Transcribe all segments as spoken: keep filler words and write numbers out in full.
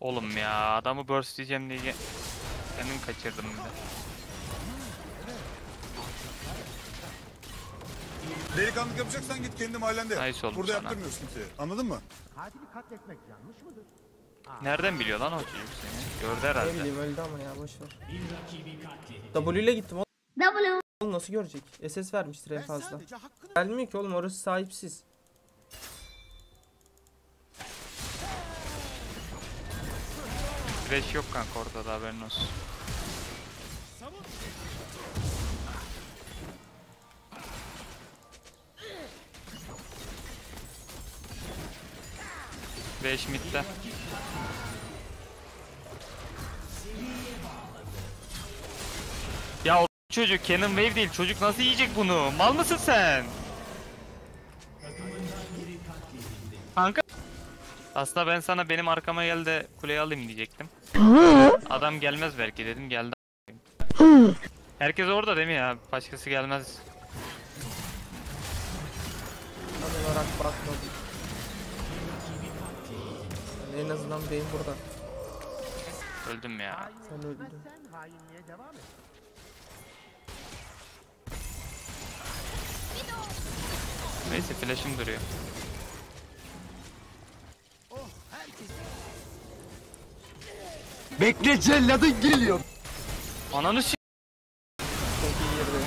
Oğlum ya adamı burst diyeceğim diye kendimi kaçırdım bir de. Delikanlık yapacaksan git kendi mahallende. Nice olmuş Burada sana. yaptırmıyorsun kimseye. Anladın mı? Katili katletmek yanlış mıdır? Nereden biliyor lan o çocuk seni? Gördü Ne herhalde. bileyim öldü ama ya boşver. W ile gittim oğlum. W. Oğlum nasıl görecek? S S vermiştir en fazla. Gelmiyor ki oğlum, orası sahipsiz. Flash yok kanka ortada, haberin olsun. Flash midde. Ya o çocuk Cannon Wave değil, çocuk nasıl yiyecek bunu? Mal mısın sen? Kanka. Aslında ben sana benim arkama gel de kuleyi alayım diyecektim. Adam gelmez belki dedim, geldi. Herkes orada değil mi ya? Başkası gelmez. Tam olarak bakmadım. Yani en azından benim burada. Öldüm ya. Sen öldün. Sen hainliğe devam et. Neyse flash'ım duruyor. Bekle, celladın geliyor. Ananı s***. Çok iyi girdi.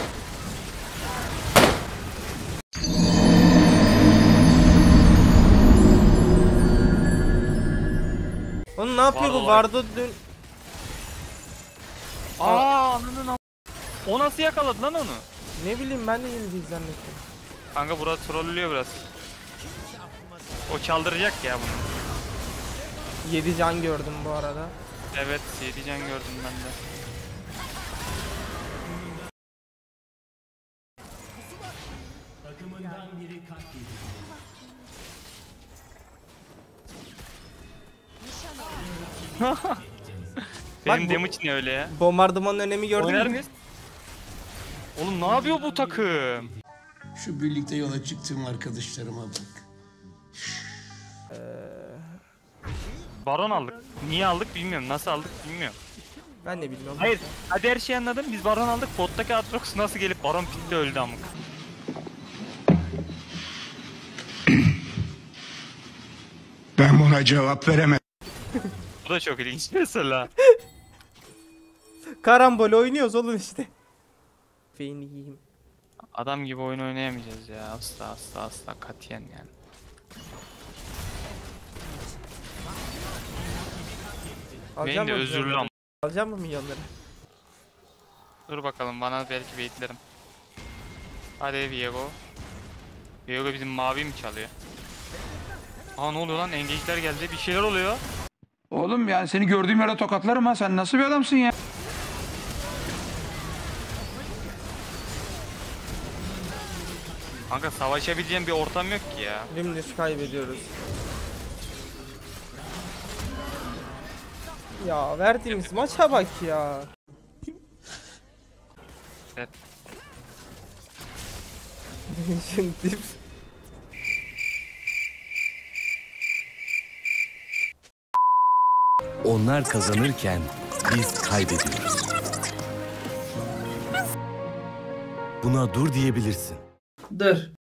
Oğlum ne yapıyor Vardı bu? olarak. Vardı dün. Aa ananın am- O nasıl yakaladı lan onu? Ne bileyim, ben de yenileceğiz zannettim. Kanka burası trollüyor biraz. O çaldıracak ya bunu. yedi can gördüm bu arada. Evet, yedi can gördüm ben de. Benim bu- damage ne öyle ya? Bombardımanın önemi gördün Oynar mü? mıyız? Oğlum ne yapıyor bu takım? Şu birlikte yola çıktığım arkadaşlarıma bak. Baron aldık. Niye aldık bilmiyorum. Nasıl aldık bilmiyorum. Ben de bilmiyorum. Hayır. Hadi her şeyi anladım. Biz Baron aldık. Bottaki Aatrox nasıl gelip Baron pitte öldü amık. Ben buna cevap veremem. Bu da çok ilginç mesela. Karambol oynuyoruz oğlum işte. Feyini yiyeyim. Adam gibi oyun oynayamayacağız ya. Asla asla asla katiyen yani. Alacağım Benim de mı özürlü milyonları? ama. Alacağım mı milyonları? Dur bakalım, bana belki baitlerim. Hadi Viego. Viego bizim mavi mi çalıyor? Aa ne oluyor lan? Engage'ler geldi. Bir şeyler oluyor. Oğlum yani seni gördüğüm yere tokatlarım ha. Sen nasıl bir adamsın ya? Kanka savaşabileceğim bir ortam yok ki ya. Dümdüz kaybediyoruz. Ya verdiğimiz maça bak ya. Evet. Şimdi dip. Onlar kazanırken biz kaybediyoruz. Buna dur diyebilirsin. Dur.